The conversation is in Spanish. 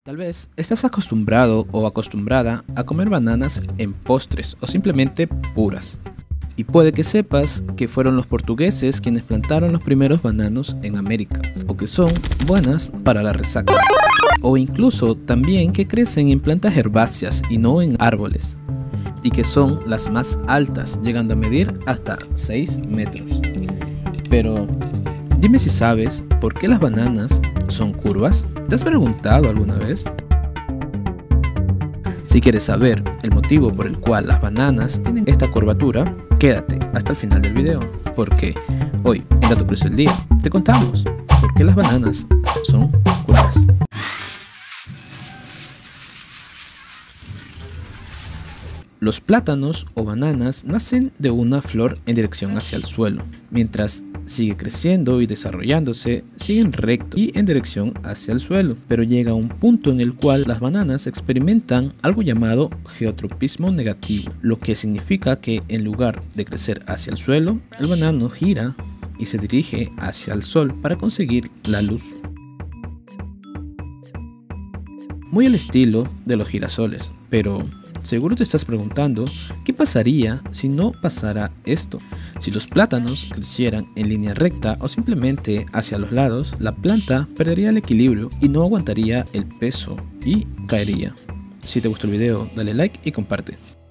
Tal vez estás acostumbrado o acostumbrada a comer bananas en postres o simplemente puras. Y puede que sepas que fueron los portugueses quienes plantaron los primeros bananos en América, o que son buenas para la resaca. O incluso también que crecen en plantas herbáceas y no en árboles, y que son las más altas, llegando a medir hasta 6 metros. Pero dime si sabes por qué las bananas son curvas. ¿Te has preguntado alguna vez? Si quieres saber el motivo por el cual las bananas tienen esta curvatura, quédate hasta el final del video, porque hoy en Dato Curioso del Día te contamos por qué las bananas son curvas. Los plátanos o bananas nacen de una flor en dirección hacia el suelo. Mientras sigue creciendo y desarrollándose, siguen recto y en dirección hacia el suelo. Pero llega un punto en el cual las bananas experimentan algo llamado geotropismo negativo, lo que significa que en lugar de crecer hacia el suelo, el banano gira y se dirige hacia el sol para conseguir la luz. Muy al estilo de los girasoles, pero seguro te estás preguntando ¿qué pasaría si no pasara esto? Si los plátanos crecieran en línea recta o simplemente hacia los lados, la planta perdería el equilibrio y no aguantaría el peso y caería. Si te gustó el video, dale like y comparte.